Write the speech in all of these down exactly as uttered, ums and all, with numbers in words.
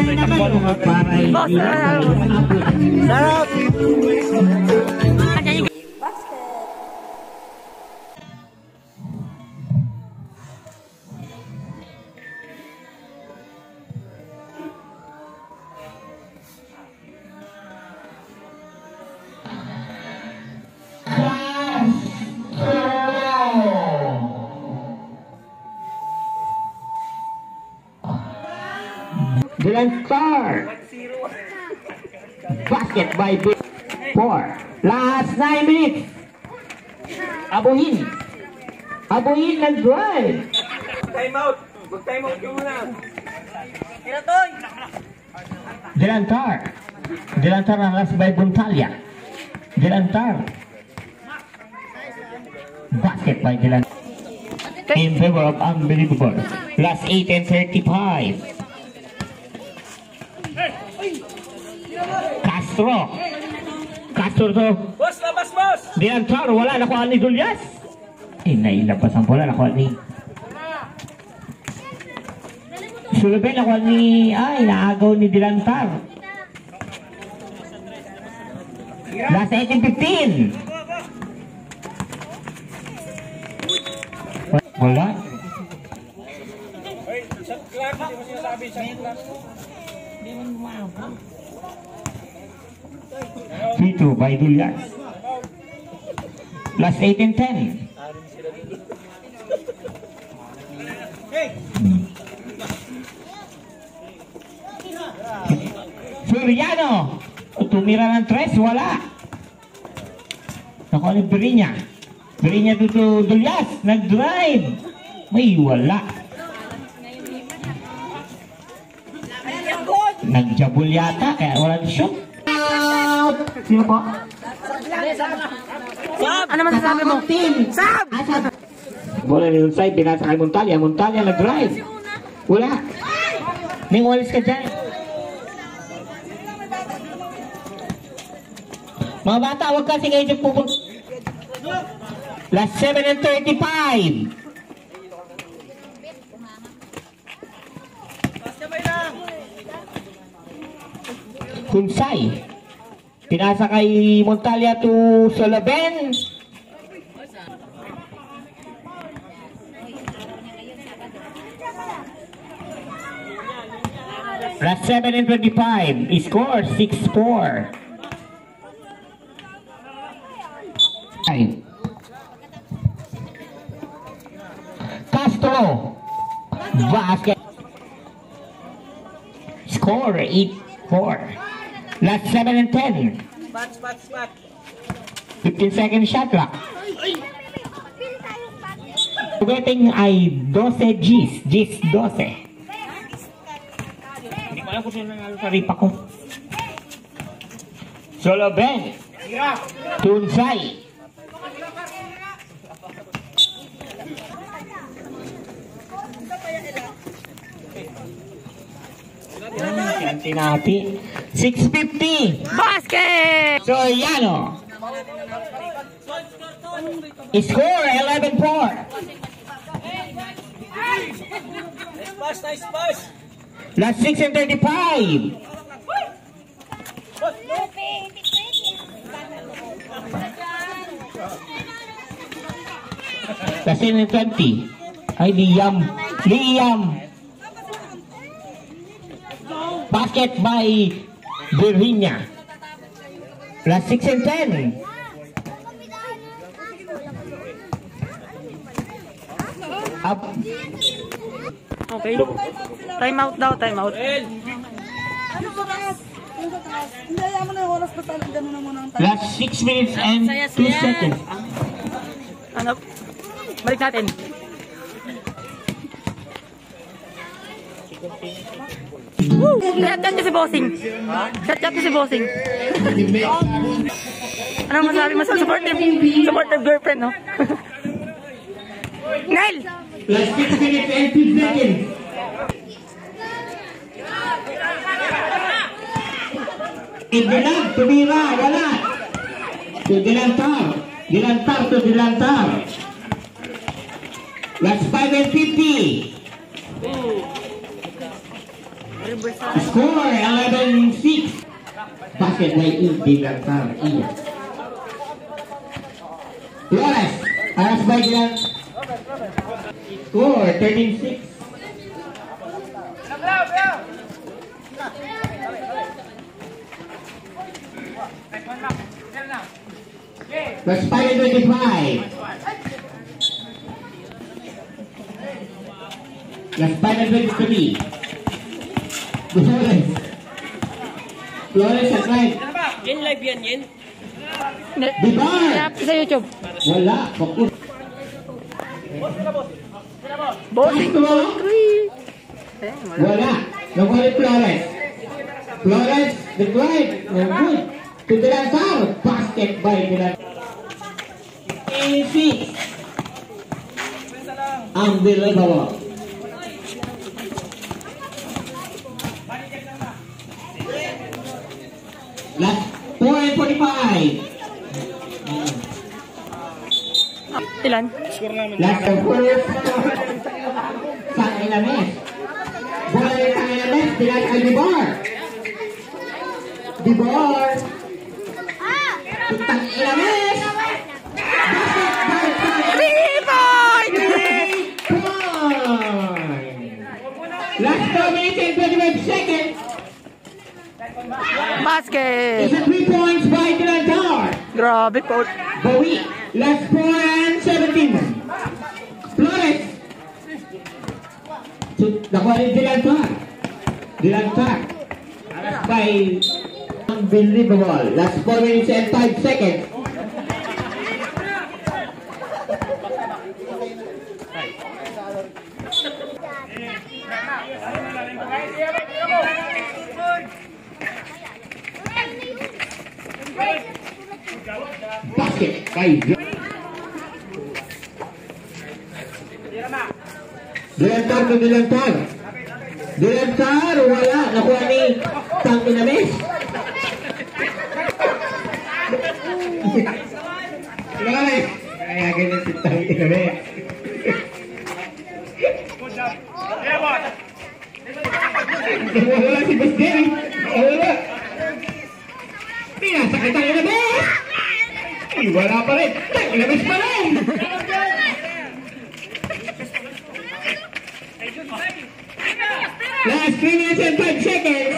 Dylan Star. Basket by Big Four. Last nine minutes. Abuhin. Abuhin nag-drive. Time out. Mag-time out ka muna. Dylan Star. Dylan Star na last by Buntalia. Dylan Star. Basket by Dylan. In favor of Unbelievable. Last eight and thirty-five. Castro. Castro to. Boss, labas, boss! Dylan Star, wala nakuha ni Julius. Eh, nailabas ang bola, nakuha ni Sullivan, nakuha ni, ay, naagaw ni Dylan Star. Last eighteen fifteen. Wala. Shot clock, hindi mo sinasabi, shot clock. P two by Julius. Last eighteen ten. Hmm. Suriano. Tumira ng tres, wala. Nakuha ni Berinya. Berinya to Julius. Nag-drive. May wala. Nagjabul yata kaya wala di shoot. Sino po? Sab! Ano masasabi mo? Sab! Bola ni Unsay, binasa kay Montalia. Montalia nag-drive. Wala. Ning walis ka dyan. Mga bata, huwag kasi kayo dyan pupunta. Last seven and thirty-five. Unsay. Pinasa kay Montalia to Sullivan. Last seven and twenty-five. Score six four. Castro. Basket. Score eight four. Last seven and ten. Spot, spot, spot. fifteen second shot clock. Getting ay twelve G's. G's twelve. Hindi ko alam kung sino nanalo sa ripa ko. Sullivan. Tunsay. Yan tinati. six fifty. Basket! Soriano. Score eleven four. Nice pass, nice pass. Last six and thirty-five. Last ten and twenty. Ay, Liam. Liam. Basket by Virginia. Last six and ten. Up. Okay. Time out daw, time out. Last six minutes and two seconds. Ano? Balik natin. Chat-chat niya si Bossing. Chat-chat niya si Bossing. Ano masabi mo sa supportive, supportive girlfriend, no? Nel! Last six minutes and two seconds. Idilag, tumira, wala. To Dilantar. Dilantar to Dilantar. Last five and fifty. Score eleven six. Basket by E. Dilantar. Iya. Flores. Aras by Dilan. Score thirteen six. Plus five and twenty-five. Plus five and twenty-three. Flores. Flores at right. Yen live yan, Yen. Dibar. Sa YouTube. Wala. Fokus. Boss. Wala. Nakuha ni Flores. Flores, the drive. No good. To Dilantar. Basket by Dilantar. eighty-six. Unbelievable. Last four and forty-five. Ilan? Last the first. Sang Ilames. Bola ni Sang Ilames. Dilantar Dibar. Dibar. Sang Ilames. Last two minutes and twenty-five seconds. Basket! It's a three points by Dilantar. Grabe po. Bawi. Last four and seventeen. Flores. Nakuha ni Dilantar. Dilantar. Alas by unbelievable. Last four minutes and five seconds. Basket by Dilantar to Dilantar. Dilantar, wala. Nakuha ni Sang Ilames. Flores. Kaya ganyan si Sang Ilames. Wala si Basderi. Wala. Pinasakay Sang Ilames. Ay, wala pa rin. Sang Ilames pa rin. Last three minutes and five seconds.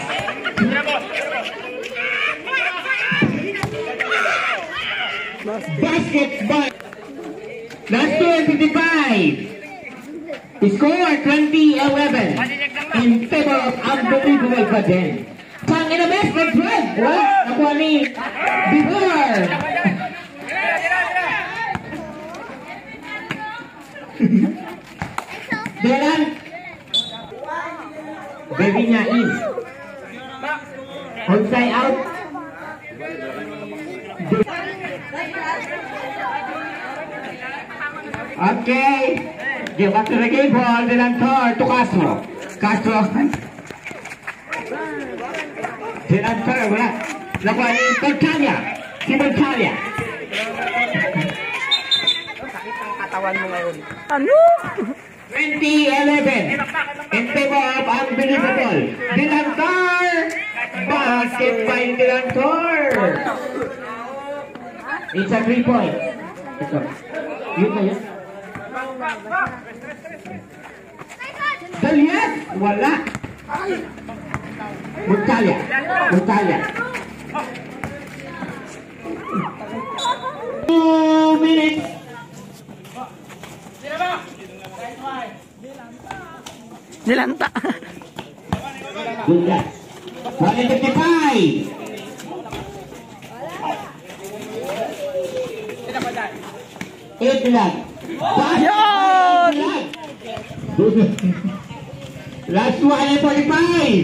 Basket by. Last two and fifty-five. Score twenty eleven. In favor of unbelievable pa din. Sang Ilames mag-drive. Wala. Nakuha ni Dibar. Dilan. Baby niya in. Outside out. Okay. Give back to the game ball. Dilantar to Castro. Castro. Dilantar. Wala. Nakuha ni Bertalia. Si Bertalia. Sakit ang katawan mo ngayon. Ano? twenty eleven. In favor of unbelievable. Dilantar. Basket by Dilantar. It's a three point. Ito. Yun na yun. Dalian. Wala. Bertalia. Bertalia. Two minutes. Nilanta. Good luck. one fifty-five. Eight lang. Yan! Last one forty-five.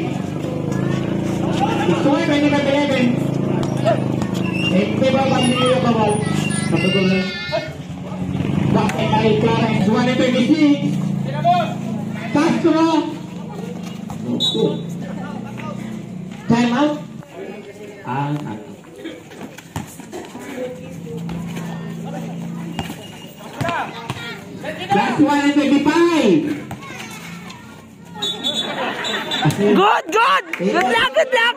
Score twenty-five eleven. Eight pa ba nila pa ba? Kapatuloy. Bakit ay Clarence one thirty-six. Castro. Time out. Ang out. Last one twenty-five. Good, good! good! Good luck, good luck!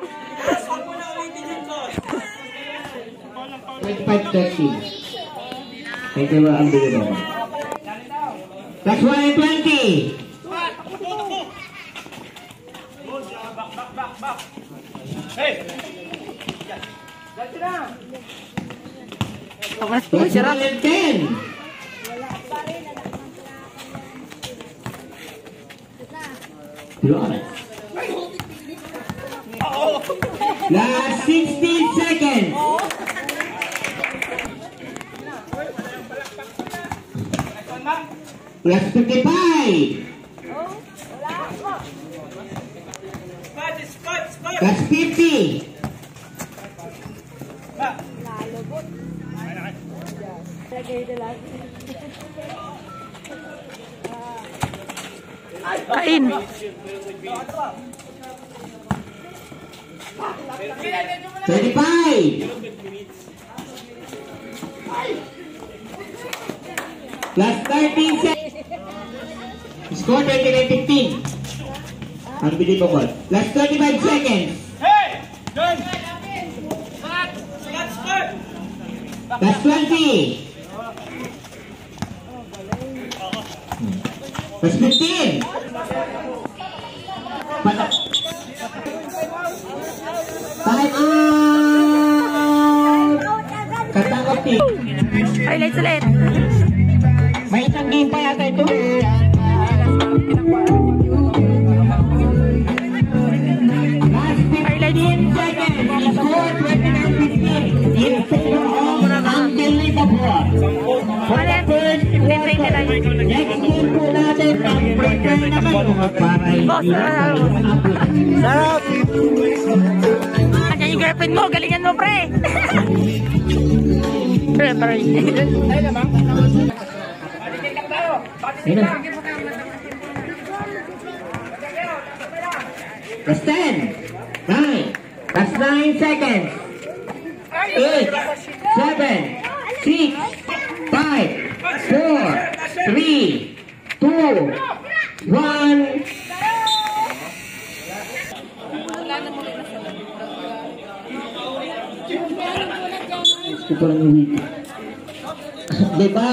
twenty-five thirty. Thank you, unbelievable. That's one and twenty. Mas po, That's sarap. one and ten. Last sixteen seconds. Last fifty-five. Last fifty. Kain. Thirty-five. Last thirty seconds. Score twenty-nine fifteen. Unbelievable. Last thirty-five seconds. Last twenty. Last fifteen. Time out. Katangop team. Highlights ulit. May isang game pa yata ito. Last fifteen seconds. Score twenty-nine fifteen. In favor of Unbelievable. For the first quarter. Next game po natin ang prepare naman para Sarap! Andiyan yung girlfriend mo, galingan mo, pre! Pre, pre. That's ten, nine, that's nine seconds, eight, seven, six, five, four, three, two, one. Gusto ko lang uwi. Diba?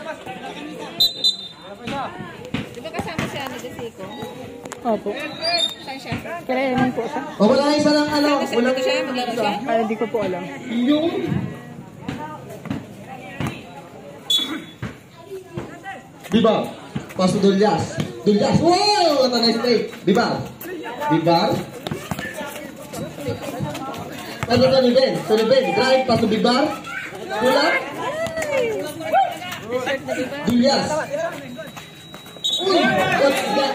Diba kasama si ano, Jessico? Opo. Saan siya? Kaya naman po siya. O wala isa lang ano. Wala Maglaro siya? Maglaro siya? Kaya hindi ko po alam. yung Diba? Paso Dulyas. Dulyas. Wow! What a nice play. Diba? Diba? Ano na ni Ben? So ni Ben, drive, paso Bibar. Pula. Dulyas. Uy! What's that?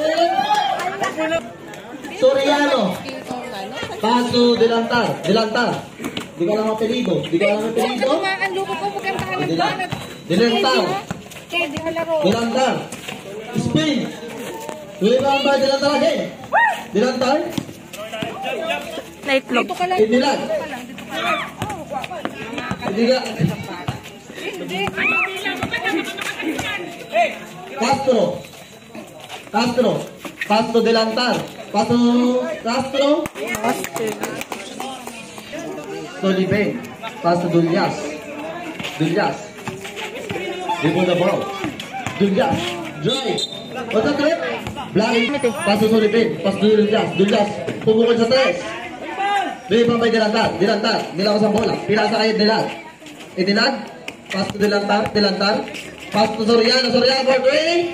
Soriano. Paso Delantar. Delantar. Di ka lang apelido. Di ka lang apelido. Ang luko ko, magkantahan ng Dilan. banat. Delantar. Kaya di ko laro. Delantar. Spin. William ba Delantar again? Delantar. Naitlog. Dito ka lang. Inilag. Dito ka lang. Dito ka lang. Hindi ka. Castro. Castro. Castro Delantar. Castro. Castro. Soliven. Castro Dulyas. Dulyas. Dribble the ball. Dulyas. Drive. What's the trip? Blind. Paso Soliven. Paso Dulyas. Dulyas. Pumukol sa tres. Bili pa may Delantar. Delantar. Nilakas ang bola. Pinasa kayo Delag. Idilag. Paso Delantar. Delantar. Paso Soriano. Soriano for three.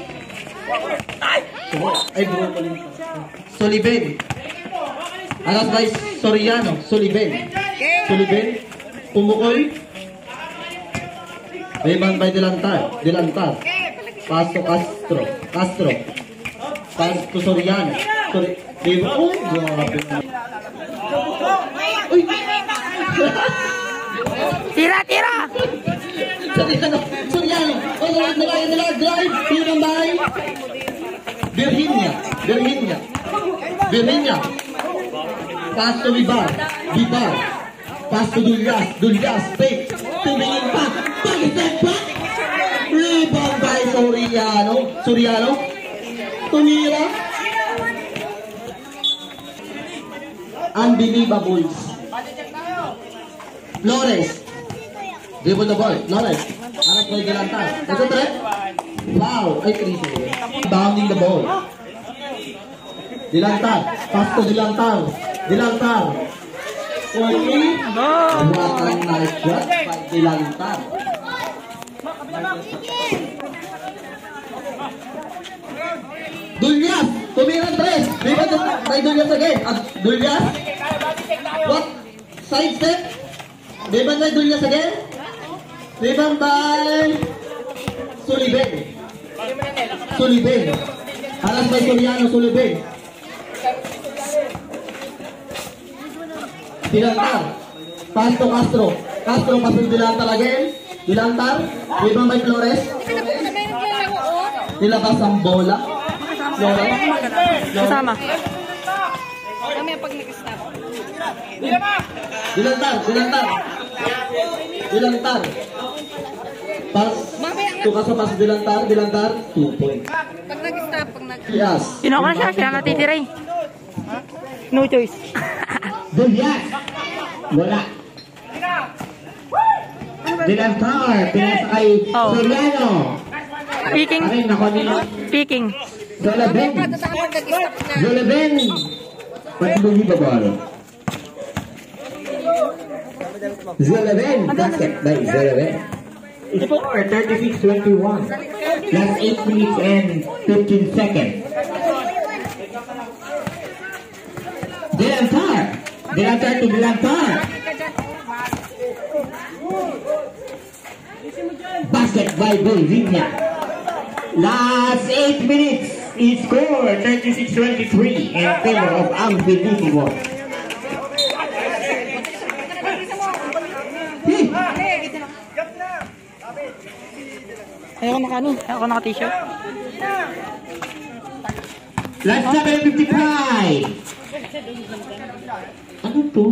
Ay, bro. Soliven. Alas by Soriano. Soliven. Soliven. Pumukol. Rebound by Delantar. Delantar. Paso Castro. Castro. Paso Soriano. Sori. Rebound. Oh, grabe. Uy! Tira, tira! Soriano. Soriano. Oh, drive, drive, drive, drive. Rebound by Virginia. Virginia. Virginia. Paso Bibar. Bibar. Paso Dulyas. Dulyas. Fake. Tumingin pa. Pag-step back. Rebound by Soriano. Soriano. Tumira. Unbelievables. Flores. Dribble the ball. Flores. Harap kay Galantar. Ito tre. Wow. Ay, three. Bounding the ball. Dilantar. Pass to Dilantar. Dilantar. Only. What a nice shot by Dilantar. Dulyas. Tumirang tres. Rebound by Dulyas again. At Dulyas. What? Side step. Rebound by Dulyas again. Rebound by Sullivan. Sullivan. Haras by Soriano. Sullivan. Dilantar. Pass to Castro. Castro pass to Dilantar again. Dilantar. Rebound by Flores. Nilabas ang bola. Flores. Kasama. Mamaya pag nag-stop. Dilantar. Dilantar. Dilantar. Pass. To Castro pass to Dilantar. Dilantar. Two points. Pag nag-stop, pag nag- Yes. Kinuha ko na siya, siya natitira eh. No choice. Dulyas. Wala. Dilantar. Pinasa kay Oh. Soriano. Speaking. Ay, nako nila. Speaking. Zolaben. Pag nag-stop na. Zolaben. Unbelievable. Zolaben. Basket by Zolaben. Score thirty-six twenty-one. Last eight minutes and fifteen seconds. Dilantar. Dilantar to Dilantar. Basket by Bolivia. Last eight minutes. He scored thirty-six twenty-three in favor of Unbelievable. Hmm. Ayoko naka ano? Ayoko naka t-shirt. Last seven fifty-five. Ano to?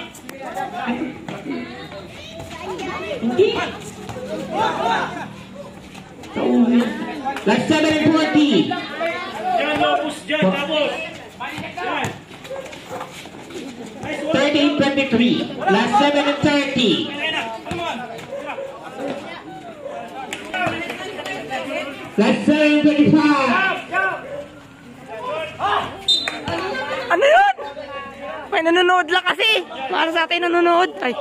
Hindi. Last seven forty. thirty twenty-three. Last seven and thirty. Last seven twenty-five. Ano yun? May nanonood lang kasi. Para sa atin nanonood. Ay.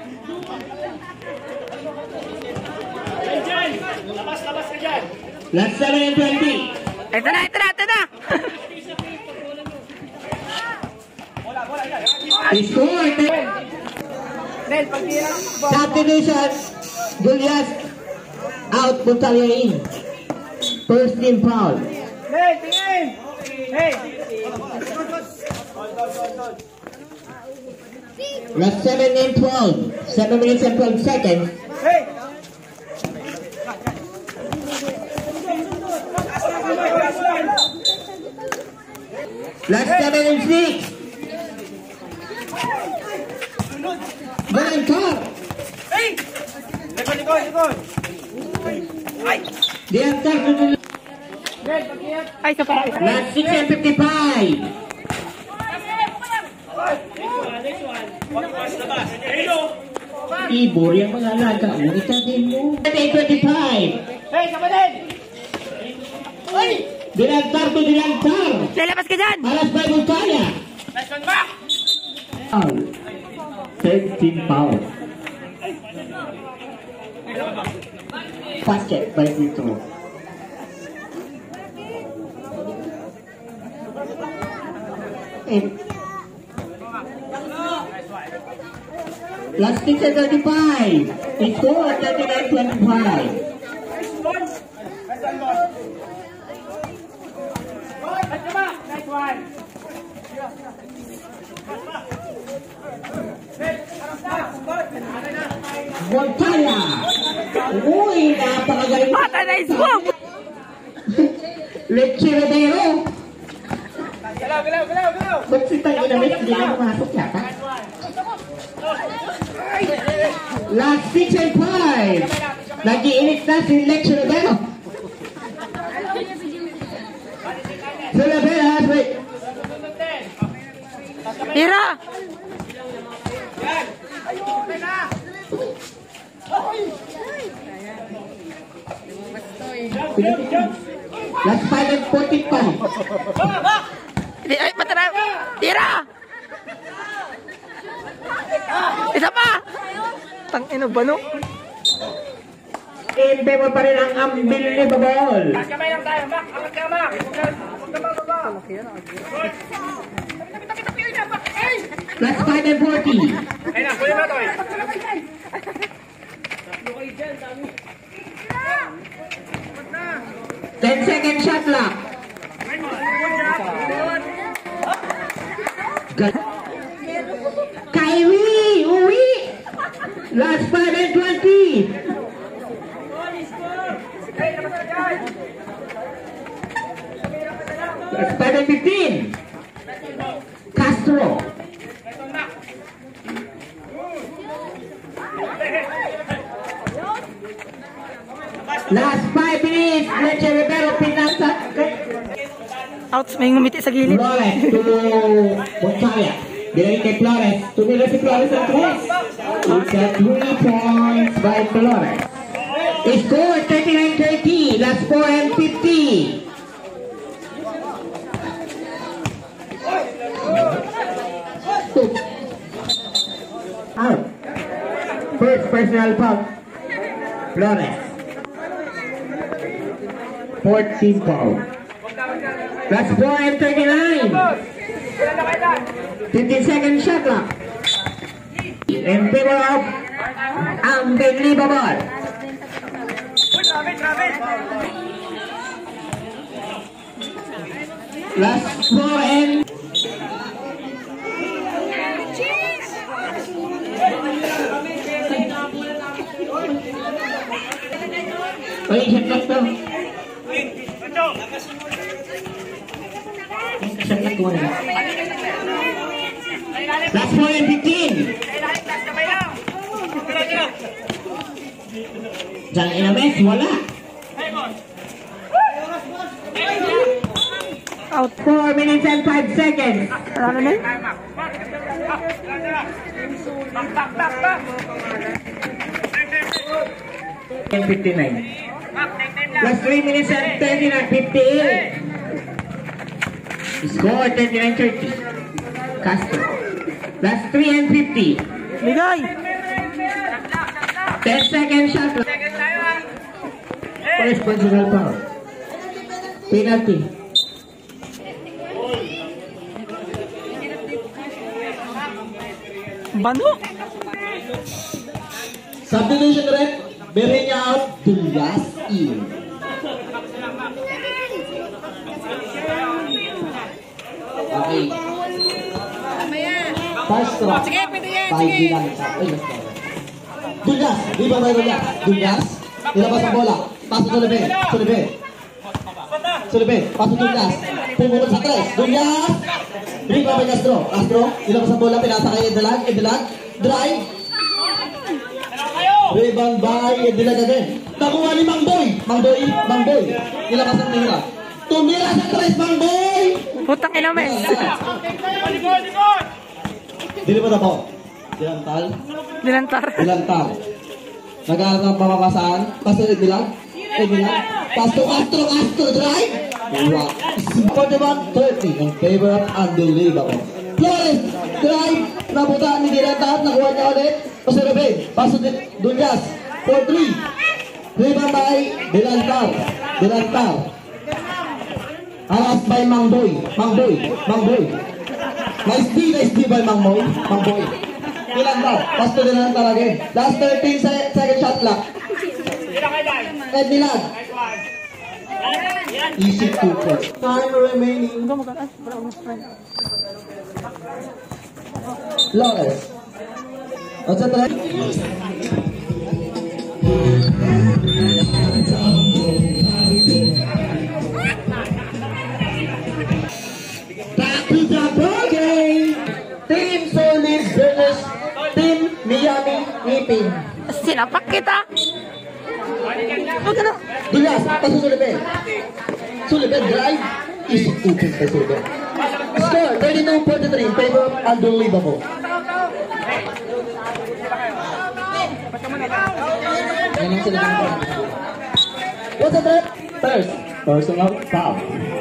Last seven and twenty. Ito na, ito na, ito na. He scored. Substitution. Julius out. Puntalia in. First team foul. Hey, tingin! Hey! Last seven and twelve. Seven minutes and twelve seconds. Hey! Last seven and six. Galantar. Hey! Likod, likod, likod! Galantar to the Ay, sa para. last six and fifty-five. Ibor yung mga alaga. Ulit natin mo. eight twenty-five. Hey, kapatid! Hey! Galantar to Galantar. Lalabas ka dyan. Alas by Bulkaya. Nice one back! Foul. Third team foul. Basket by Vito. And last six and thirty-five. It's four thirty-nine twenty-five. Nice one! Bulkaya. Uy, napakagaling. What a nice move. Leche Rodero. Galaw, galaw, galaw, galaw! Ba't si Tang Inamis hindi na pumasok yata? Last six and five. Nag-iinit na si Leche Rodero. So, Lavera has wait. Tira! Last five and forty-five. Di, ay, patara! Tira! Isa pa! Tangina ba no? In favor pa rin ang unbelievable. Mas kamay lang tayo, Mac. Angat ka, Mac. Huwag ka, huwag ka mababa. Last five and forty. Ayun na, kuya na to eh. ten second shot clock. Good. Kyrie, uwi. Last five and twenty. Last five and fifteen. Castro. Last five minutes. Leche Rivero, pinasa. Outs, may ngumiti sa gilid. Flores to Montaya. Dinali kay Flores. Tumira si Flores ang tres. It's a three points by Flores. Score thirty-nine thirty. Last four and fifty. Two. Out. First personal foul. Flores. fourteen foul. Last four and thirty-nine. fifteen second shot clock. In favor of unbelievable. Last four and Wait, shot clock to. Shot clock ko na. Last four and fifteen. Diyan inames, wala. Out. four minutes and five seconds. Ano na? And fifty-nine. Last three minutes and thirty-nine, fifty-eight. Score thirty-nine thirty. Castro. Last three and fifty. Ligay! ten second shot. First personal foul. Penalty. Bano? Substitution rep, Berenya out, Dulas in. Okay. First round. Sige, pwede yan. Five Sige. bilang sa. Ay, let's go. Dulas, di ba may Dulas? Dulas, nilabas ang bola. Pasok sa Sulebe, Sulebe. Sulebe, pasok Dulas. Pumunod sa tres. Dulas. Riba by Castro. Castro, nilabas ang bola. Pinasa kay Edelag. Edelag. Drive. Rebound by Edelag again. Nakuha ni Mangboy. Mangboy, Mangboy. Nilabas ang tira. Tumira sa tres, Mangboy. Putang ina mes. Dili mo na po. Dilantal. Nilantar. Dilantal. Nagkaroon ng pamabasaan. Pasto Edilag. Edilag. Pasto Castro. Castro drive. Wow. forty-one thirty in favor of unbelievable. Flores drive. Nabutaan ni Dilantal. Nakuha niya ulit. Pasurebe. Pasto Dunyas. four three. Rebound by Dilantal. Dilantal. Alas by Mangboy. Mangboy. Mangboy. Nice D. Nice D by Mangboy. Mangboy. Dilantal. Pasto Dilantal again. Last thirteen se second shot clock. Ed Dilag. Easy two points. Time remaining. Flores. What's that? Back to the ball game. Team Solid versus Team Miami Ngipin. Sinapak kita. Huwag ka na. Dulas, paso Sulebe. Sulebe drive. Easy two points by Sulebe. Score thirty-two forty-three in favor of Unbelievable. What's the threat? First, personal foul.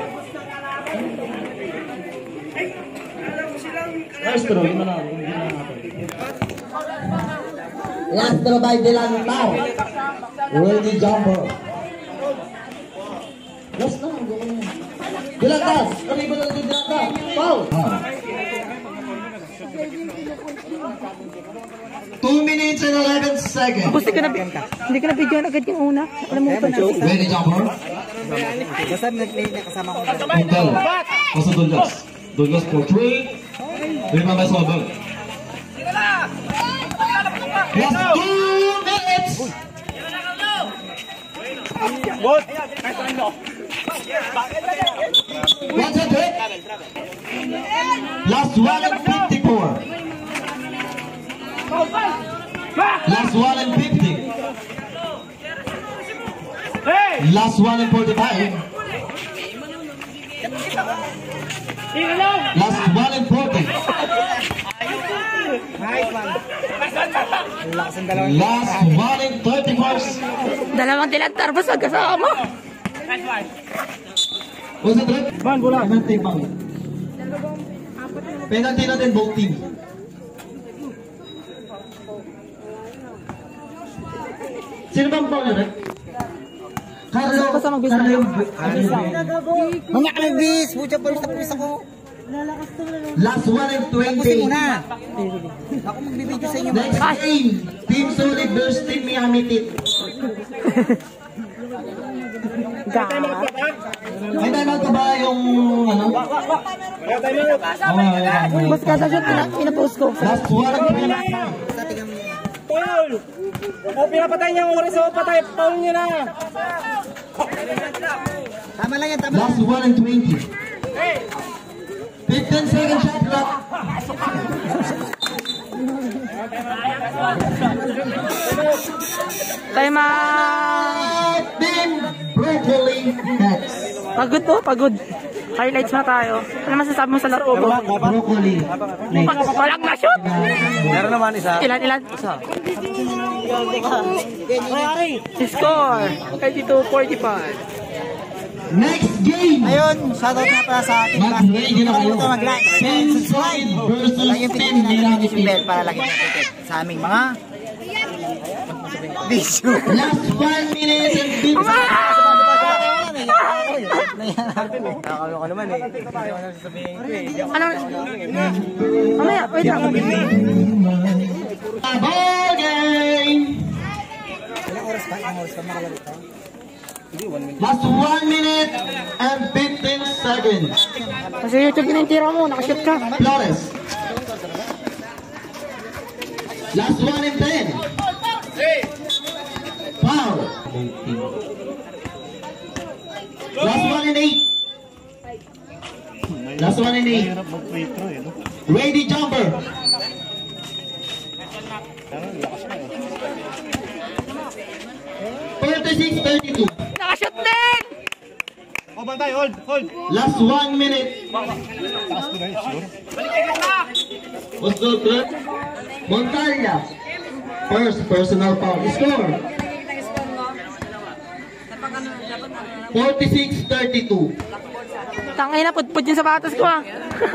First throw, yun na lang. Hindi na natin. Last throw by Delantar. Ready jumper. Yes, no, go on. Delantar, kami ba lang Delantar? Foul. Two minutes and eleven seconds. Tapos hindi ka na, hindi ka na bigyan agad yung una. Alam mo ba na? Ready jumper. Basta nag-play na kasama ko. Hotel. Basta Douglas. Douglas for three. Lima by Sobel. Last two minutes. Good. What's the threat? Last one and fifty-four. Last one and fifty. Last one and forty-five. Last one and forty. Last one and thirty-four. Dalawang Delantar ba sa kasama? What's the threat? Man, bola. Penalty foul. Penalty natin both team. Sino bang foul na rin? Carlo. Basta mag-bis Carlo. Mga kalabis, pucha pa rin sa pulis ako. Last one and Tapusin twenty. mo na. Ako magbibideo sa inyo. Next game, Team Solid versus Team Miami Team. May timeout pa ba yung ano? Mas kada shot na pinapost ko. Last one and twenty. Paul! O, pinapatay niya ang oras. O, patay. Paul niya na. Tama lang yan, tama lang. Last one and twenty. fifteen second shot clock. Time out! Team Broccoli next. Pagod po, pagod. Highlights na tayo. Ano masasabi mo sa laro ko? Broccoli next. Walang na-shoot! Meron naman isa. Ilan, ilan? Score! thirty-two forty-five. Next game. Ayun, shoutout na pala sa ating class. Mag-ready na kayo. Ito, mag-like. Team Solid versus Like yung Team pinipili Miami natin yung bell Team. para lagi natin sa aming mga video. Last five minutes and fifty. Nakakalo ko naman eh. Ano? Mamaya, wait lang. Ball game. Ilang oras pa? Ilang oras pa makalaro ito? Last one minute and fifteen seconds. Kasi YouTube yun yung tira mo, nakashoot ka. Flores. Last one and ten. Foul. Last one and eight. Last one and eight. Ready jumper. thirty-six thirty-two. Nakashoot din! O, bantay. Hold, hold. Last one minute. What's the threat? Montalia. First personal foul. Score. forty-six thirty-two. Tangay na, putput yung sapatos ko ah.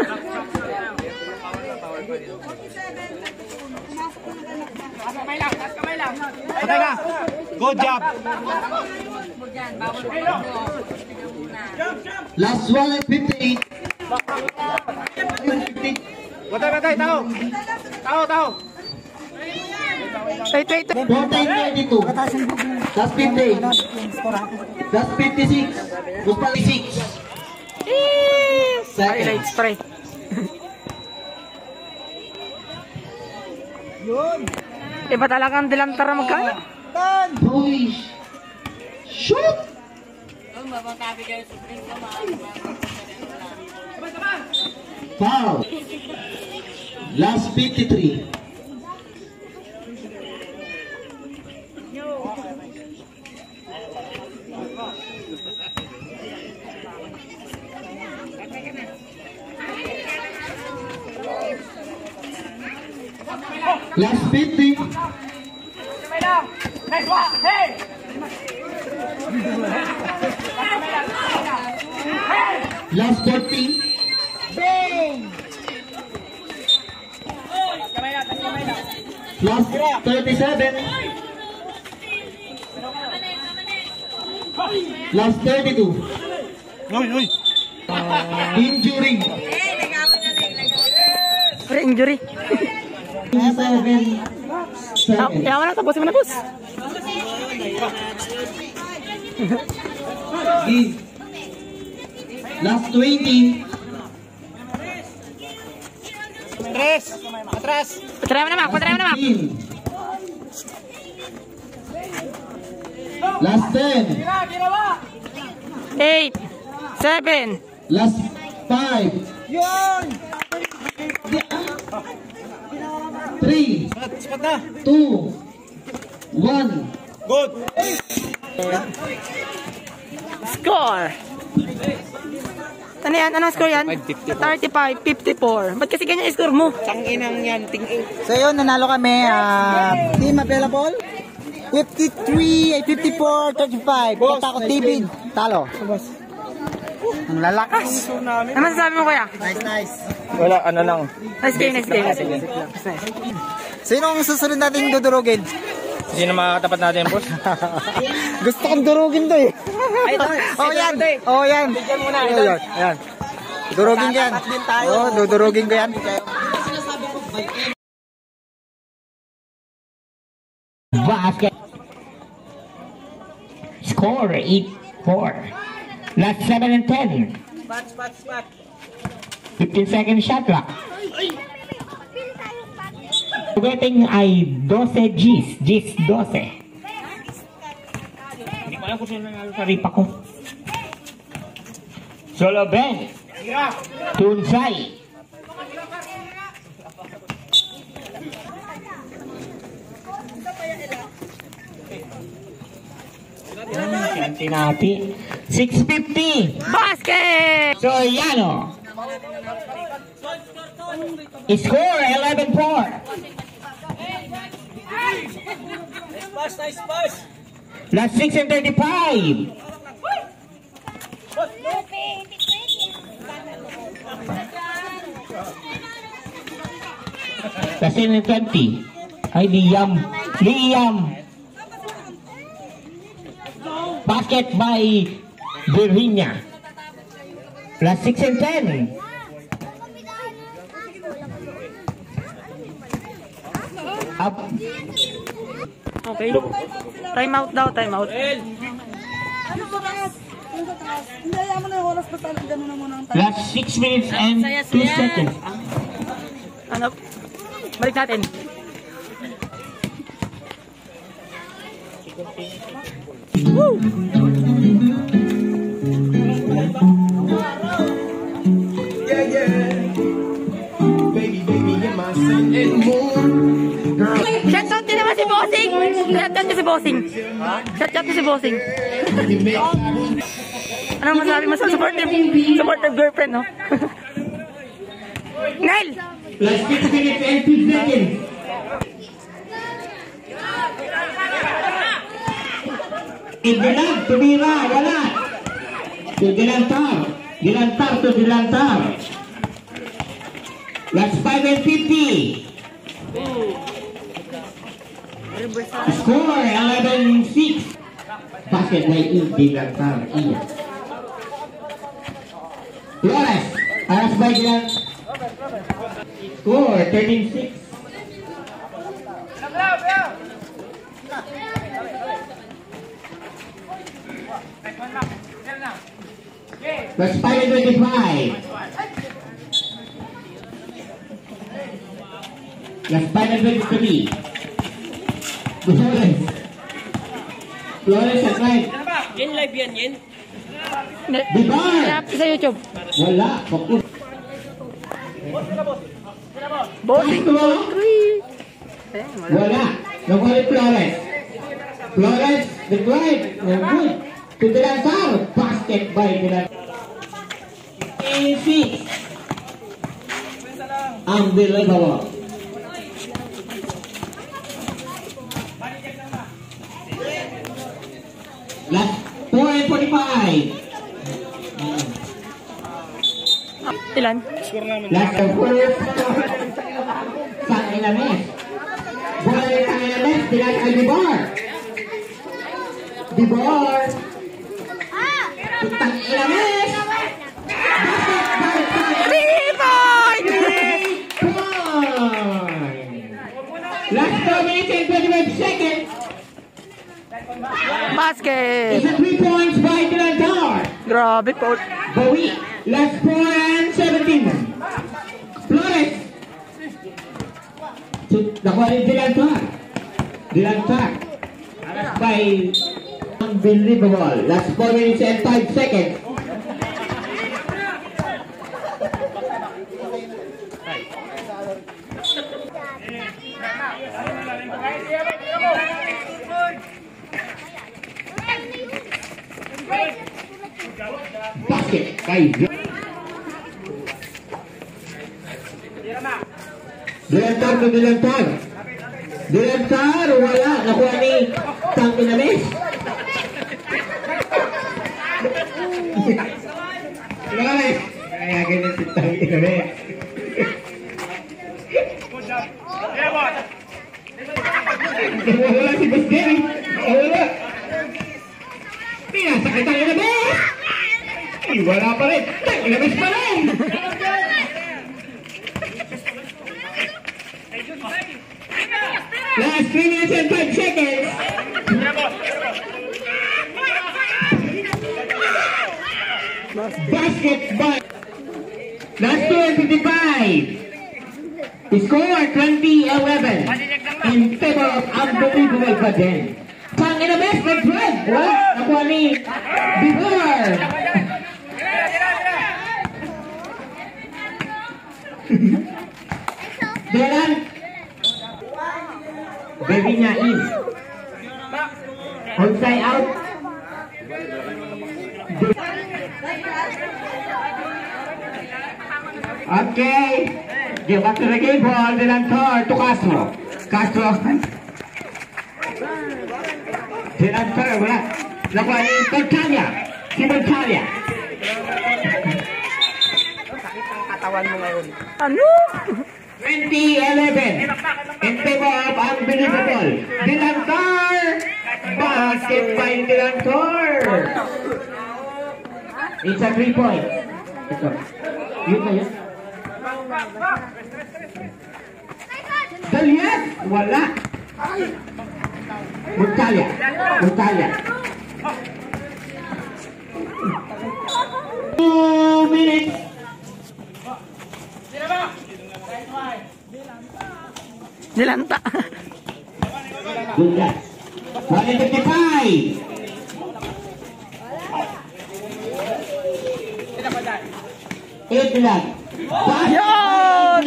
Patay na. Good job. Last one and fifty-eight. Patay, patay. Tao. Tao, tao. Wait, wait, wait. fourteen thirty-two. Last fifty-eight. Last fifty-six. Was fifty-six. Highlights, pre. Iba talagang Delantar magkano? Boy. Shoot. Foul. Last fifty-three. Last fifty. Last forty. Last thirty-seven. Last thirty-two. Injury. Injury. Seven. Ya, ya mana tapusin mo na, boss? Last twenty. Atras! Atras! Patry mo na, Mac. Patry mo na, Mac. fifteen. Last ten. eight, seven, Last five. Three. Sipat na! Two. One. Good! score. Ano yan? Anong score yan? thirty-five fifty-four. Ba't kasi ganyan score mo? Tanginang yan, tingin. So yun, nanalo kami. ah, team available. fifty-three, ay fifty-four, thirty-five. Patakot T V. Talo. Ang lalakas. Ano masasabi mo, kuya? Nice, nice. Wala, ano lang. Next game, next game. Sino ang susunod natin dudurugin? Hindi na makakatapat natin, boss. Gusto kong durugin to eh. Oh yan. Oh yan. Oh yan. Ayan. Durugin ko yan. Oh, dudurugin ko yan. Basket. Score eight four. Last seven and ten. fifteen second shot clock. Getting ay twelve Gs. Gs twelve. Hindi ko alam kung sino nanalo sa ripa ko. Solo Ben. Tunsay. Tinati. six fifty. Basket! Soriano. Score eleven four. Last six and thirty-five. Last seven and twenty. Ay, Liam. Liam. Basket by Virginia. Last six and ten. Up. Okay. Time out daw, time out. Last six minutes and two seconds. Ano? Balik natin. Woo! Shoutout din naman si Bossing! Shoutout din si Bossing! Shoutout din si Bossing! Ano masabi mo sa supportive, supportive girlfriend, no? Nel! Last six minutes and two seconds. Idilag, tumira, wala. To Dilantar. Dilantar to Dilantar. Last five and fifty. Score eleven six. Basket by Dilantar. Iya. Flores. Aras by Dilantar. Score thirteen six. That's five and twenty-five. That's five and twenty-three. Flores. Flores at right. Yan live yan, yan. The bar. Sa YouTube. Wala. Focus. Bossing. Wala. Nagwali Flores. Flores, the drive. No good. To Dilantar. Basket by Dilantar. eighty-six. Unbelievable. Last four and forty-five. Ilan? Last four. Sang Ilames. Bola ng Sang Ilames. Dilan kay Dibor. Dibor. Sang Ilames. Three point! Last four minutes and twenty-five seconds. Basket! It's a three points by Dilantar. Grabe po. Bowie. Last four and seventeen. Flores. Nakuha rin Dilantar. Dilantar. Alas by unbelievable. Last four minutes and five seconds. Basket by Dilantar to Dilantar. Dilantar, wala. Nakuha ni Sang Ilames. Ilames. Kaya ganyan si Sang Ilames. Wala si Basderi. Wala. Pinasa kay Sang Ilames. Ay, wala pa rin. Sang Ilames pa rin. Last three minutes and five seconds. Basket by last two and fifty-five. Score twenty eleven in favor of unbelievable pa din. Sang Ilames nag-drive. Wala. Nakuha ni Dibor. Dilan. Baby niya in. Outside out. Okay. Give back to the game ball. Dilantar to Castro. Castro. Dilantar wala. Nakuha ni Montalia. Si Montalia. Ano? twenty eleven in favor of unbelievable. Dilantar. Basket by Dilantar. It's a three point. Ito. Yun na yun. Dalian. Wala. Montalia. Montalia. Two minutes. Dilanta. Good luck. one fifty-five. Eight lang. Yun!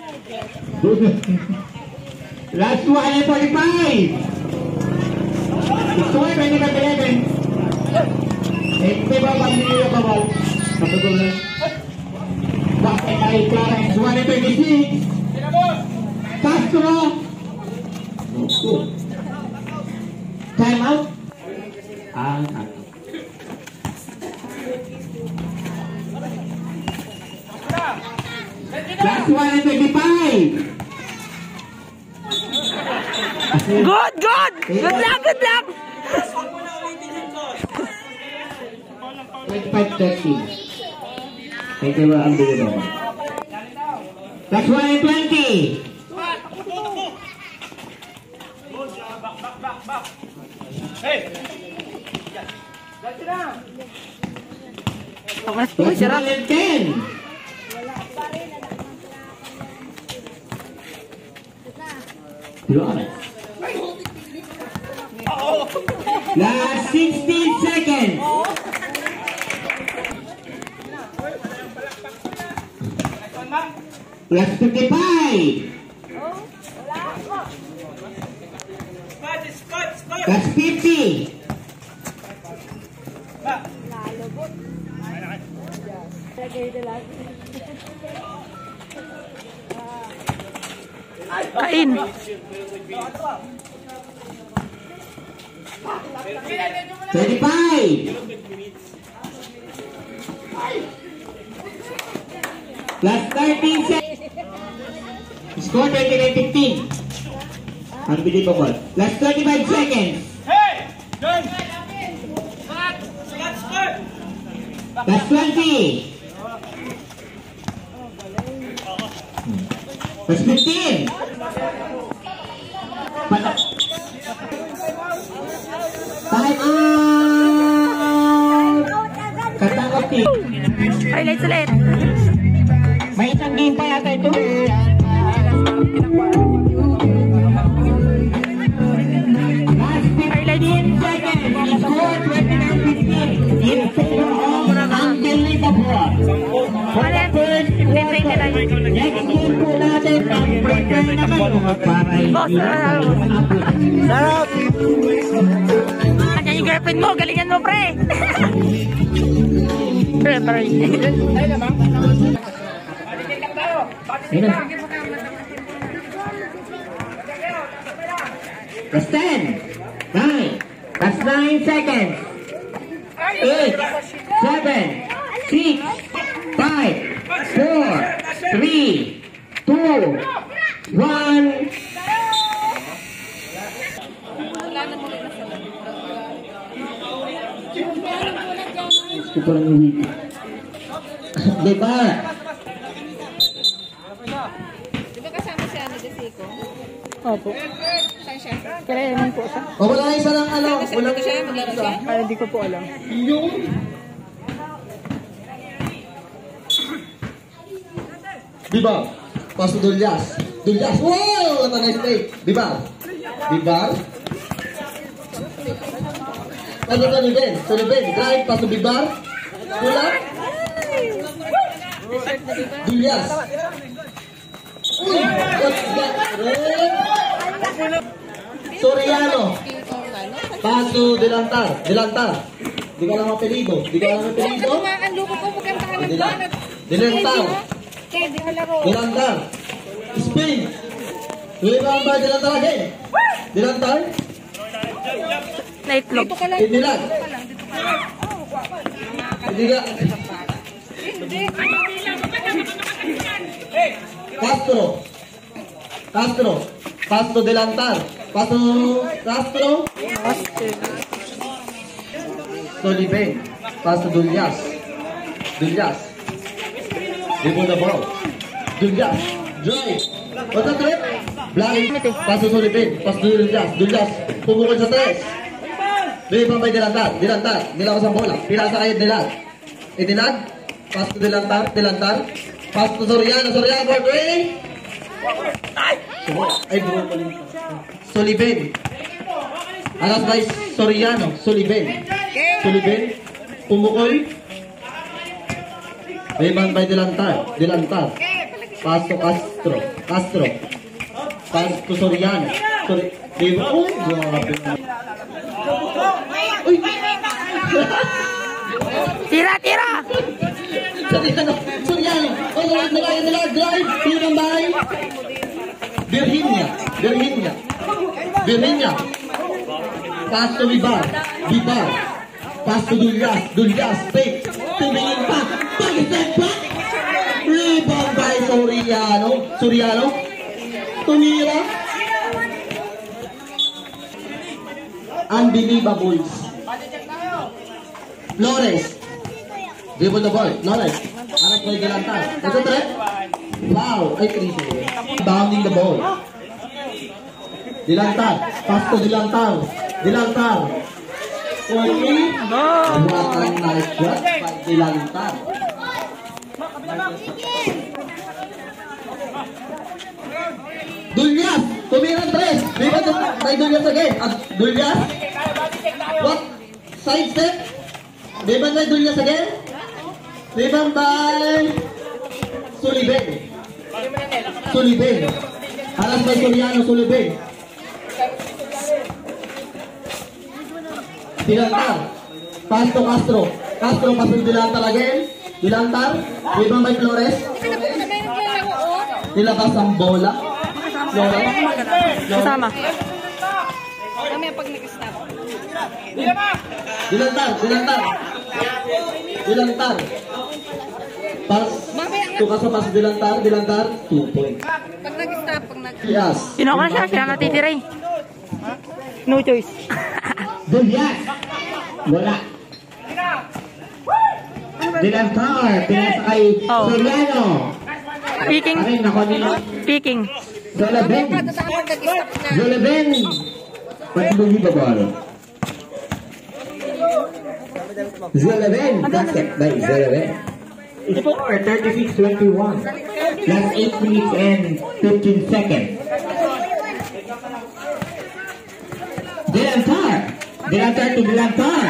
Last one forty-five. Score twenty-five eleven. Ito ba ba nila ba ba? Kapagod na. Bakit ay Clarence one twenty-six. Castro. Time out. Ang out. Last one twenty-five. Good, good! Good luck, good luck! twenty-five thirty. Thank you, unbelievable. Last one twenty. Pakas po, Last sarap. one ten. Last sixty seconds. Last fifty-five. Last fifty. Kain. twenty-five. Last thirteen seconds. Score twenty-nine fifteen. Unbelievable. Last thirty-five seconds. Last twenty. Last fifteen. Time out! Katangap team. Highlights ulit. May isang game pa yata ito. Last fifteen seconds. Score twenty-nine fifteen. In favor of Unbelievable. For the first quarter. Next game po natin ang breaker naman para hindi Sarap! Andiyan yung girlfriend mo, galingan mo, pre. Pre, pre. That's ten, nine, that's nine seconds. eight, seven, six, five, four, three, two, one. Gusto ko lang uwi. Diba? Di ba kasama si ano, Jessico? Opo. Saan siya? Kaya yun po siya. O wala isa lang ano. Wala Maglaro siya? Maglaro siya? Kaya hindi ko po alam. Yung. Diba? Paso Dulyas. Dulyas. Wow! What a nice play. Diba? Diba? Ano na ni Ben? So ni Ben, drive, paso Bibar. Wala? Dulyas. Uy! What's that? Soriano. Paso Delantar. Delantar. Di ka lang mapelido. Di ka lang mapelido. Tumakan, luko ko, magkantahan ng Dilan. banat. Delantar. Kaya di ka laro. Delantar. Spin. Rebound by Delantar again. Delantar. Naitlog. Dito ka lang. Inilag. Hindi ka. Castro. Castro. Pasto Delantar. Pasto Castro. Soliven. Pasto Dulyas. Dulyas. Dribble the ball. Dulyas. Drive. What's that trip? Blind. Pasto Soliven. Pasto Dulyas. Dulyas. Pumukol sa tres. Rebound by Delantar. Delantar. Nilakas ang bola. Pirasa kayo Delantar. Itinag. Pasto Delantar. Delantar. Pasto Soriano. Soriano for three. Ay, bro. Soliven. Alas by Soriano. Soliven. Soliven. Pumukol. Rebound by Delantar. Delantar. Pasto Castro. Castro. Pasto Soriano. Sori. Rebound. Oh, grabe. Uy! Tira, tira! Soriano. Soriano. Oh, nila, nila, nila. Drive. Tirang bahay. Virginia. Virginia. Virginia. Pasto Bibar. Bibar. Pasto Dulyas. Dulyas. Fake. Tumingin pa. Pag-step back. Rebound by Soriano. Soriano. Tumira. Unbelievables. Flores. Dribble the ball. Flores. Anak by Delantar. Ito trip. Wow. Ay, three. Bounding the ball. Delantar. Pasto Delantar. Delantar. Okay. What a nice shot by Delantar. Dulyas. Tumira tres. Rebound by Dulyas again. At Dulyas. What? Side step. Rebound by Dulyas again. Rebound by Soliven. Soliven. Alas by Soriano. Soliven. Delantar. Pasto Castro. Castro paso Delantar again. Delantar. Rebound by Flores. Nilabas ang bola. Flores. Kasama. Mamaya pag nag-stop. Dilantar, dilantar. Dilantar. Pas. Tuka sa pas dilantar, dilantar. Two points. Pag nag-stop, pag nag- Yes. Sino ko na siya? Siya natitira eh. No choice. Dulyas. Wala. Dilantar. Pinasa kay Oh. Soriano. Speaking. Aray, nako nila. Speaking. Zolaben. Pag nag-stop na. Zolaben. Unbelievable. Zolaben. Basket by Zolaben. Score thirty-six twenty-one. Last eight minutes and fifteen seconds. Dilantar. Dilantar to Dilantar.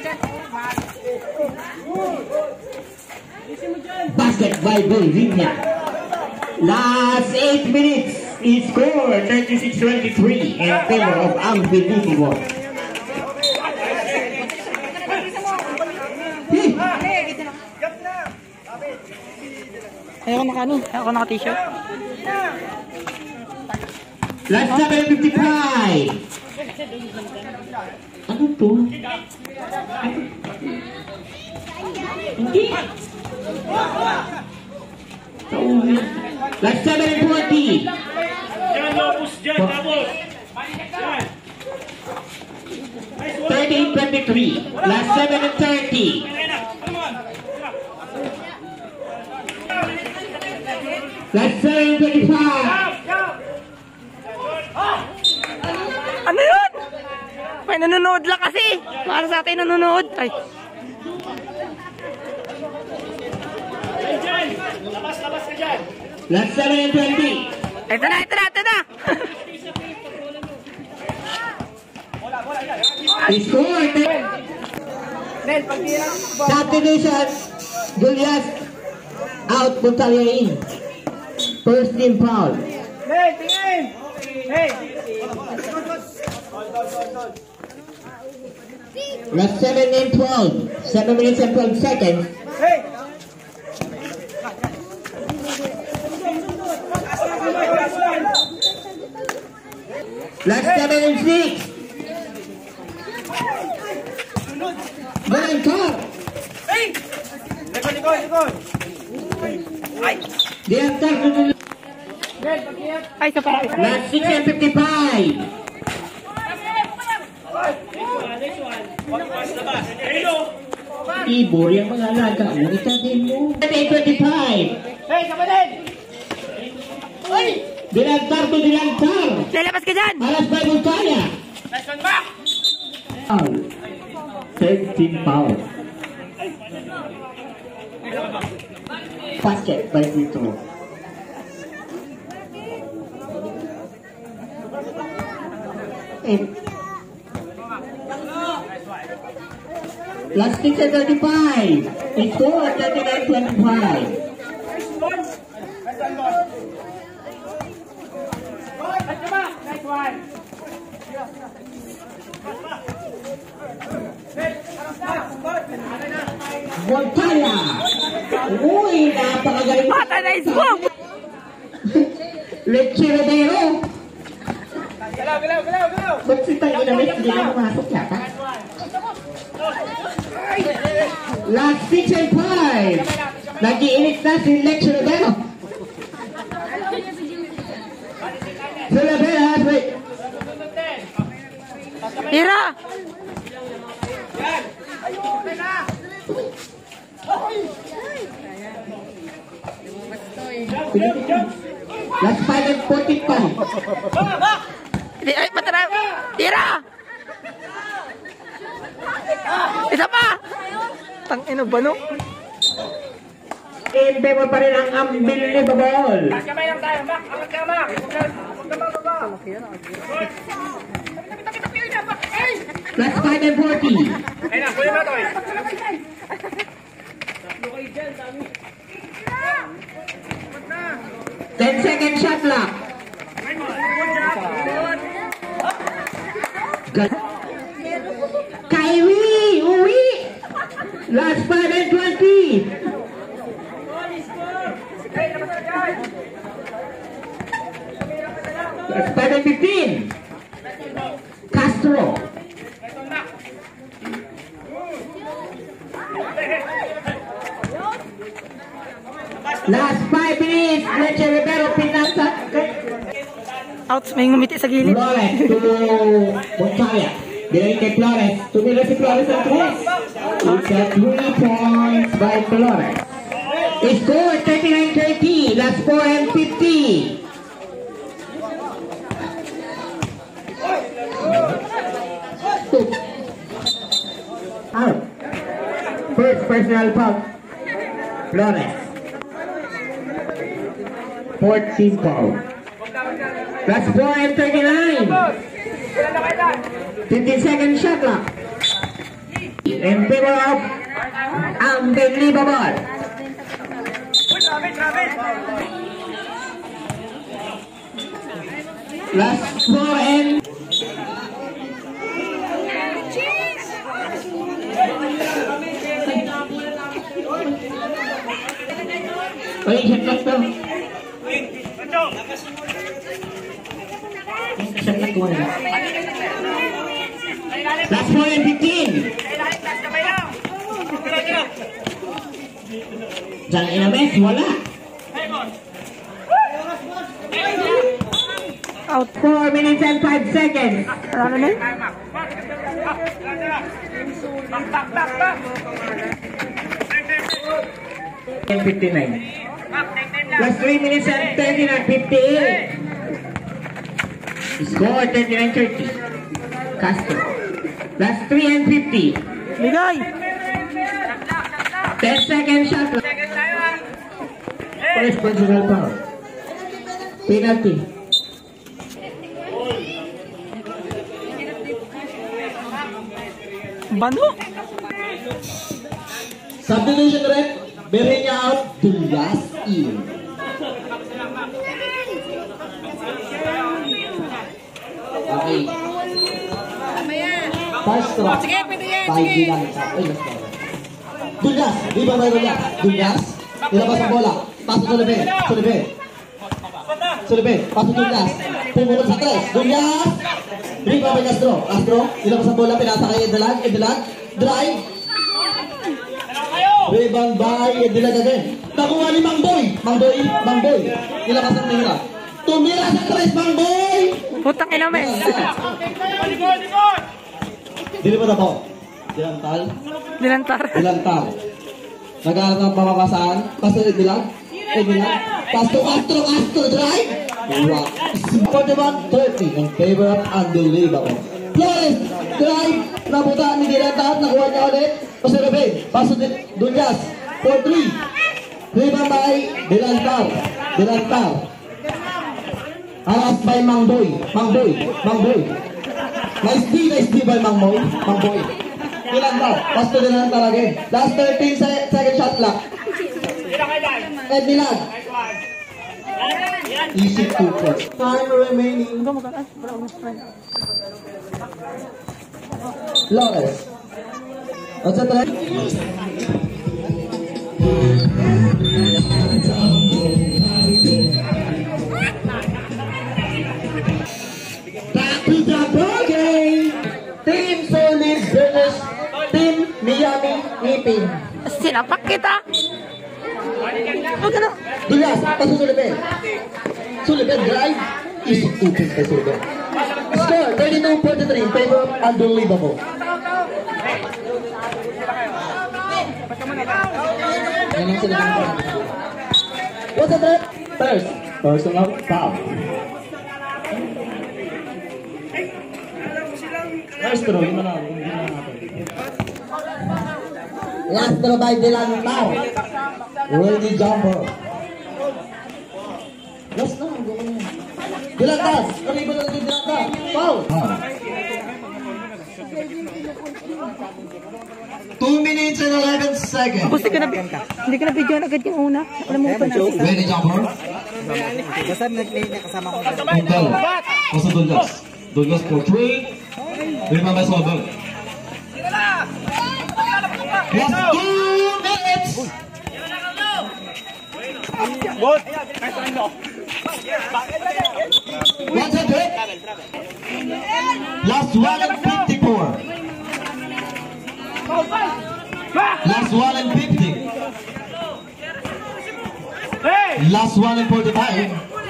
Basket by Bolivia. Last eight minutes. He scored thirty-six twenty-three in favor of Unbelievable. Ayoko naka ano. Ayoko naka t-shirt. Last seven fifty-five. Ano to? Hindi. Last seven forty. thirty twenty-three. Last seven and thirty. Last seven twenty-five. Ano yun? May nanonood lang kasi. Para sa atin nanonood. Ay. Last seven and twenty. Ito na, ito na, ito na. He scored. Subdivision. Julius out. Puntalya in. First team foul. Hey, tingin! Hey! Last seven and twelve. Seven minutes and twelve seconds. Hey! Last seven and six. Brian Carr. Hey! Likod, likod, likod! They have started to Ay, sa para. last six and fifty-five. Ibor yung mga alaga. Unita din mo. eight twenty-five. Hey, kapatid! Dilantar to Dilantar. Lalabas ka dyan. Alas by Bulkaya. Nice one back! Foul. thirteen foul. Basket by Vito. And last six and thirty-five. It's four thirty-nine twenty-five. Nice one! Montana. Uy, napakagaling. What a nice move. Leche Rodero. Galaw, galaw, galaw, galaw! Ba't si Tang Inamis hindi na pumasok yata? Last six and five. Nag-iinit na si Leche Rodero. Solavera has wait. Tira. Last five and forty-five. Di- Ay, patara. Tira. Isa pa. Tang ino ba no? In favor pa rin ang Unbelievable. Kamay lang tayo, back! Angat ka, back! Last five and forty. Ay na, kuya na to eh! Ten second shot clock. Gal- Kyrie, uwi. Last five and twenty. Last five and fifteen. Cast Castro. Last five minutes, Leche Rivero, pinasa. Out, may ngumiti sa gilid. Flores to Moncalia. Dinahin kay Flores. Tumira si Flores ang tres. It's a three points by Flores. Score thirty-nine thirty. Last four and fifty. Out. First personal foul. Flores. fourteen foul. That's four and thirty-nine. fifteen second shot clock. In favor of Unbelievable. Last four and Wait, shot clock to. Shot clock ko na. Last four and fifteen. Diyan inames, wala. Out. four minutes and five seconds. Ano na? And fifty-nine. Plus three minutes and thirty-nine, fifty-eight. Score thirty-nine thirty. Castro. Plus three and fifty. Bigay. ten second shot. First personal foul. Penalty. Bano? Substitution rep, Berenya out, Dulas in. Okay. First drop. Sige, pwede yan, Five sige. bilang isa. Ay, let's go. Dulas, di ba may Dulas? Dulas, nilabas ang bola. Pasok sa Sulebe, Sulebe. Sulebe, pasok Dulas. Pumunod sa tres. Dulas. Riba by Castro. Castro, nilabas ang bola, pinasa kay Edelag. Edelag, drive. Rebound by Edelag again. Nakuha ni Mangboy. Mangboy, Mangboy. Nilabas ang tira. Tumira sa tres, Mangboy. Putang ina, mes. Dili mo na po. Dilantal. Dilantar. Dilantal. Nag-aaral ng pamabasaan. Pastor Edilag. Edilag. Pastor Castro. Castro drive. Wow. forty-one thirty in favor of Unbelievable. Flores drive. Nabutaan ni Dilantal. Nakuha niya ulit. Pastor Rebe. Pastor Dunyas. four three. Rebound by Dilantal. Dilantal. Alas by Mangboy. Mangboy. Mangboy. Nice D. Nice D by Mangboy. Mangboy. Ilan daw? Pasto din lang talaga. Last thirteen se second shot clock. Ed Milan. Easy two points. Time remaining. Flores. What's that? Back to the ball game. Team Solid versus Team Miami Ngipin. Sinapak kita. Huwag ka na. Dulas, pasok Sulebe. Sulebe drive. Easy open kay Sulebe. Score thirty-two forty-three in favor of Unbelievable. Yan ang sila ng parang. What's that? First, personal foul. First throw, yun na lang. Last throw by Dilantar. Ready jumper. Last na, gawin niya. Dilantar, kami ba natin Dilantar? Foul. two minutes and eleven seconds. Tapos hindi ka na, hindi ka na bigyan agad yung una. Alam mo ba natin? Ready jumper. Basta nag-play na kasama ko. Hotel. Basta Dulas. Dulas for three. Lima by Solberg. Last two minutes. One second. Last Last one and fifty-four. Last one and fifty. Last one and forty-five.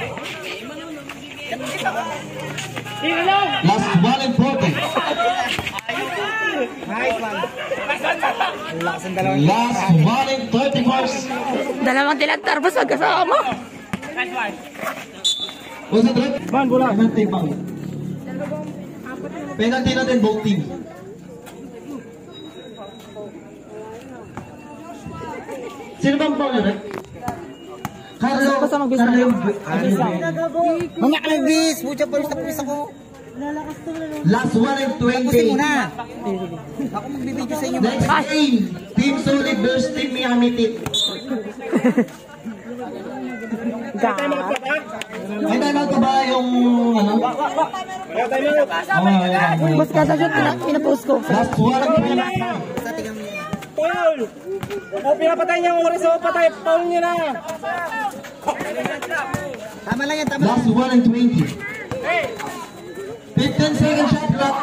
Last one and forty. Last one and thirty-four. Dalawang dilantar boss, magkasama. What's it, Red? Man, bola. Penalty bang? Penalty natin both teams. Sino bang bang na, Red? Carlo. Basta mag-bis Carlo. Mga kalabis, bucha pa rin sa pulis ako. Last one and Tapusin twenty. mo na. Ako magbibideo sa inyo. Next game, Team Solid versus Team Miami Team. May timeout pa ba yung ano? Oh, Boss, kada shot, pina- pinapost ko. last one and twenty. Paul! O pinapatay niya ang oras o patay. Paul niya na. Tama lang yan, tama lang. Last one and twenty. fifteen second shot clock.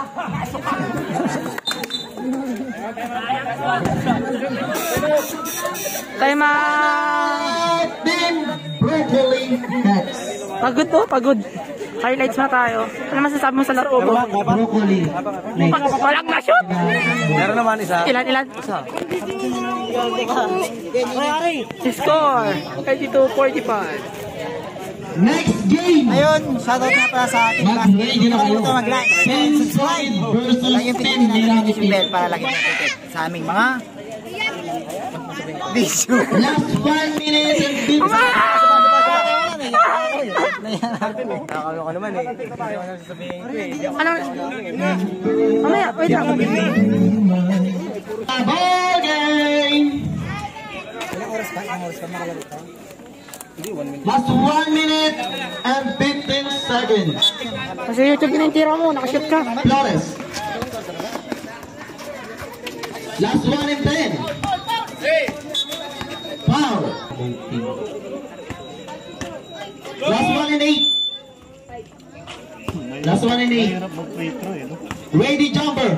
Time out! Team Broccoli next. Pagod po, pagod. Highlights na tayo. Ano masasabi mo sa laro ko? Broccoli next. Walang na-shoot! Meron naman isa. Ilan, ilan? Score, thirty-two forty-five. Next game. Ayun, shoutout na pala sa ating class. Mag-ready na kayo. Ito, mag-like, Team share, subscribe. Solid versus Like yung Team pinili Miami natin Team. bell para lagi natin sa aming mga video. Last five minutes and fifteen Nakakalo ko naman eh. Ano? Mamaya, wait lang. ball game. Ilang oras pa? Ilang oras pa makalaro ito? Last one minute and fifteen seconds. Kasi YouTube pinintira mo, nakashoot ka. Flores. Last one and ten. Foul. Last one and eight. Last one and eight. Ready jumper.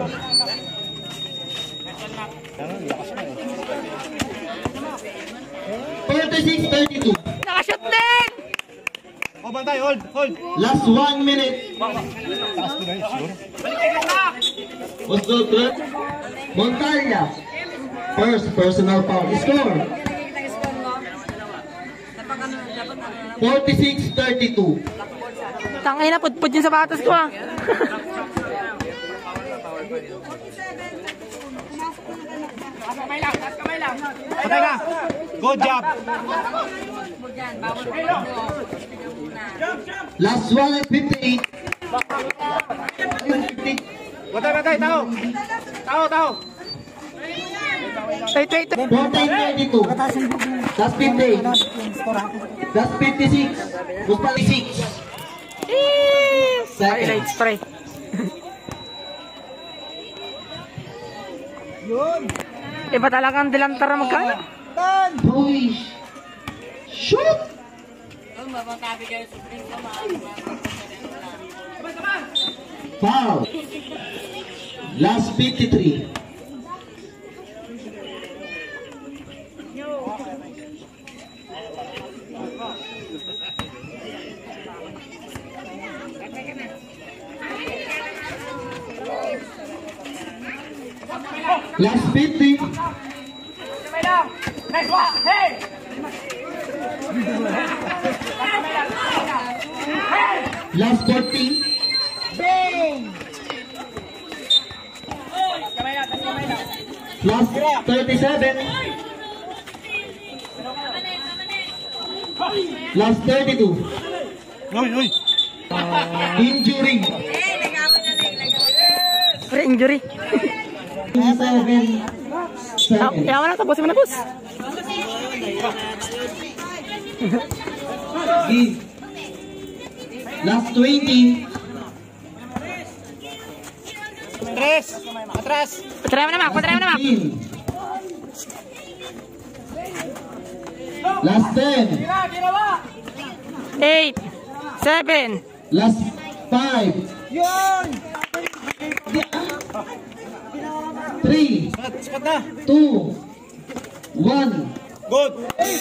thirty-six thirty-two. Nakashoot din! O bantay, hold, hold. Last one minute. What's the third? Montalia. First personal foul. Score. forty-six thirty-two. Tangay na, putput yung sapatos ko ah. Patay na. Good job. Last one and fifty-eight. Patay, patay, tao. Tao, tao. Wait, wait, wait. fourteen thirty-two. Last fifty-eight. Last fifty-six. Last fifty-six. Highlights, pre. Iba talagang dilantara magkano? Boy. Shoot. Foul. Last fifty-three. Last fifty. Last forty. Last thirty-seven. Last thirty-two. Uy, uy. Injury. Pre, injury. Seven. Ah, Seven. yaman na, tapusin mo na, boss. Give. Last twenty. Tres. Atras. Patry mo na, Mac. Patry mo na, Mac. fifteen. Last ten. Eight. Seven. Last five. three, Sapat na. two, one. Good.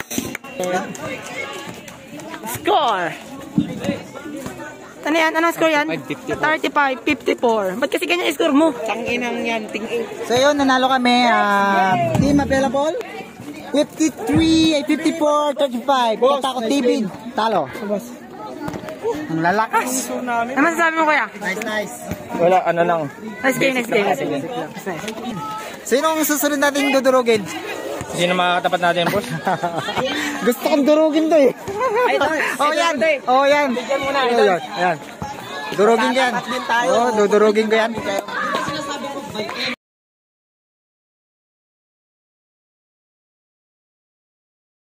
Score! Ano yan? Anong score yan? thirty-five fifty-four. Ba't kasi ganyan score mo? Tanginang yan. Ting-ing. So yun, nanalo kami. ah, team available. fifty-three, ay fifty-four, thirty-five. Patakot T V. Talo. Ang lalakas. Ano masasabi mo kuya? Nice, nice. Wala, ano lang. Nice game, nice game. Sino ang susunod natin dudurugin? Sino makakatapat natin, boss? Gusto kong durugin to eh. Oh yan. Oh yan. Bigyan mo na. Ayan. Ayan. Durugin ko yan. Oh, dudurugin ko yan.